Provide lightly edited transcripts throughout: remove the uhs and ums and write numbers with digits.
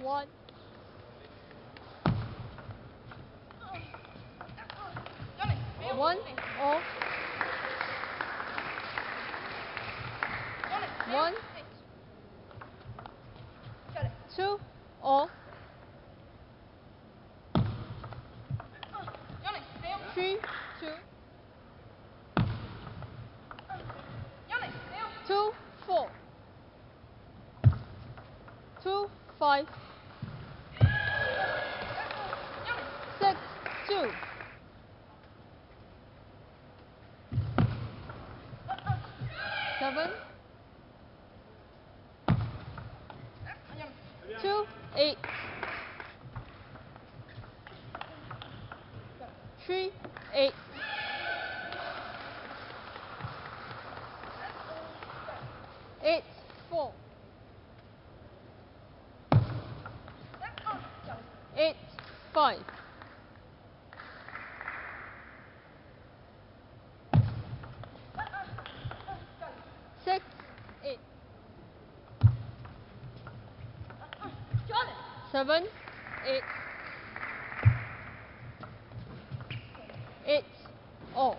1. 1 all. 1 2 all. 3 2 2 4 2 5 6 2 7 2 8 3 8 8 4 8 5 6 8 7 8 8 all.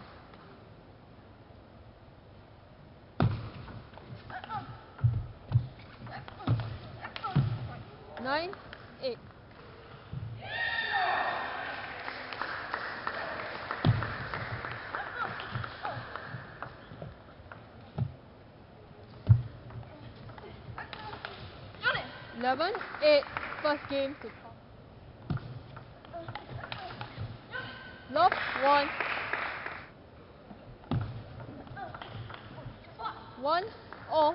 9 8 11 8 first game to come. Love 1 1 all.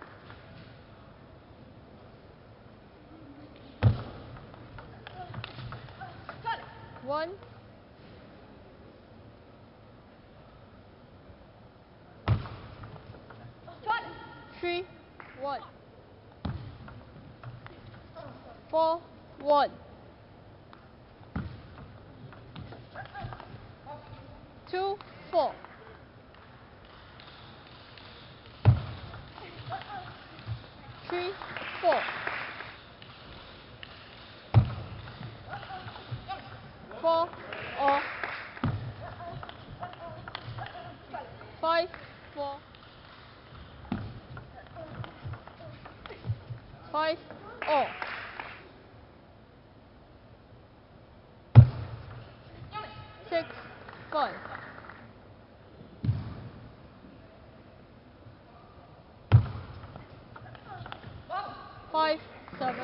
1 3 1 4 1 2 4 3 4 4 all. 5 4 5 all. 6 5 5 7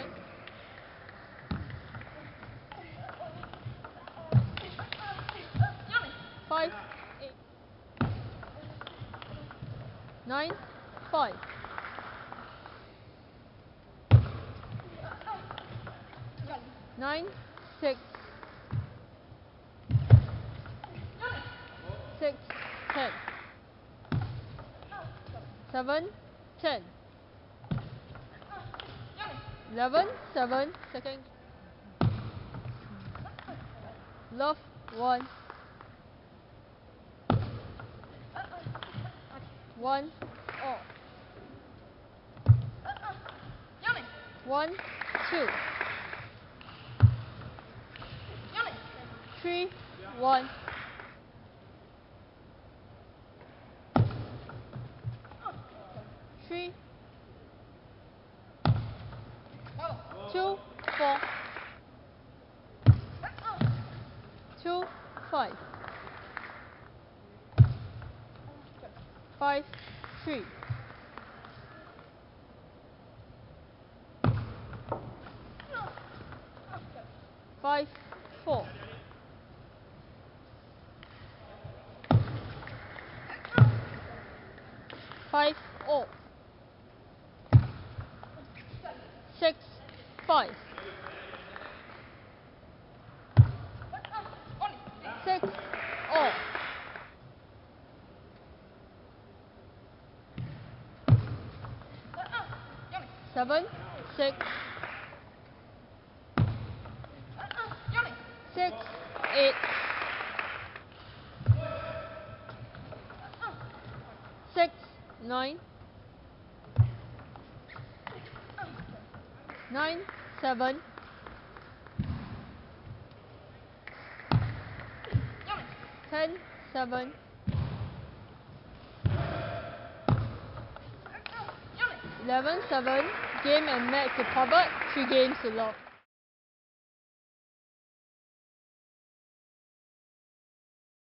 5 8 9 5 9 6 6 10 7 10 11 7 second. Love 1 1 all. 1 2 3 1 3 2 4 2 5 5 3 5 4 5 all. 6 5 6 all. 7 6 6 8 6 9 9 7 10-7. 11-7. Game and match recovered. 3 games to love.